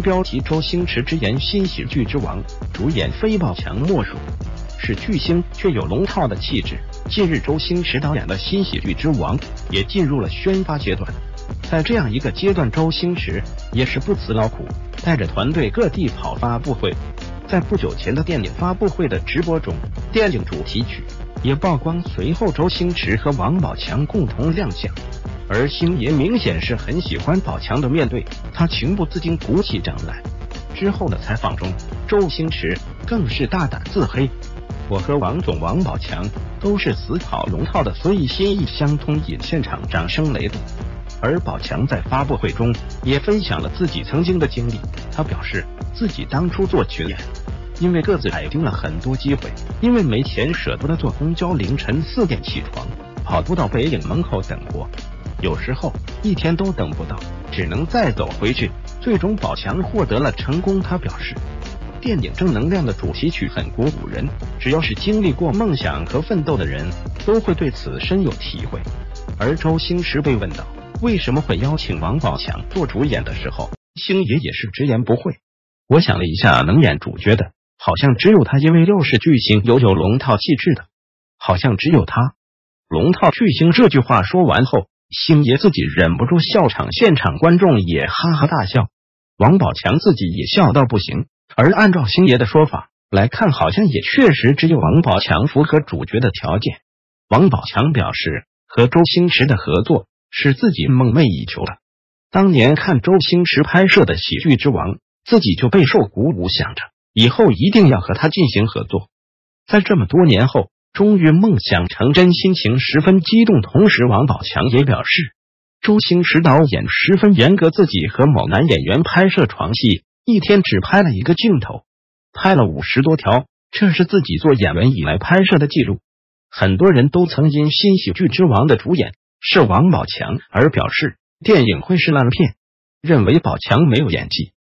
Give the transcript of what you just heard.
标题：周星驰直言新喜剧之王，主演非宝强莫属。是巨星却有龙套的气质。近日，周星驰导演的新喜剧之王也进入了宣发阶段。在这样一个阶段，周星驰也是不辞劳苦，带着团队各地跑发布会。在不久前的电影发布会的直播中，电影主题曲也曝光，随后周星驰和王宝强共同亮相。而星爷明显是很喜欢宝强的面对，他情不自禁鼓起掌来。之后的采访中，周星驰更是大胆自黑：我和王总王宝强都是死跑龙套的，所以心意相通，引现场掌声雷动。而宝强在发布会中也分享了自己曾经的经历，他表示自己当初做群演，因为个子矮盯了很多机会，因为没钱舍不得坐公交，凌晨4点起床跑步到北影门口等过，有时候一天都等不到，只能再走回去。最终宝强获得了成功。他表示电影正能量的主题曲很鼓舞人，只要是经历过梦想和奋斗的人都会对此深有体会。而周星驰被问到为什么会邀请王宝强做主演的时候，星爷也是直言不讳：我想了一下，能演主角的好像只有他，因为又是巨星又有龙套气质的好像只有他。龙套巨星这句话说完后，星爷自己忍不住笑场，现场观众也哈哈大笑，王宝强自己也笑到不行。而按照星爷的说法来看，好像也确实只有王宝强符合主角的条件。王宝强表示，和周星驰的合作是自己梦寐以求的。当年看周星驰拍摄的《喜剧之王》，自己就备受鼓舞，想着以后一定要和他进行合作。在这么多年后，终于梦想成真，心情十分激动。同时，王宝强也表示，周星驰导演十分严格，自己和某男演员拍摄床戏，一天只拍了1个镜头，拍了50多条，这是自己做演员以来拍摄的记录。很多人都曾因新喜剧之王的主演是王宝强而表示电影会是烂片，认为宝强没有演技。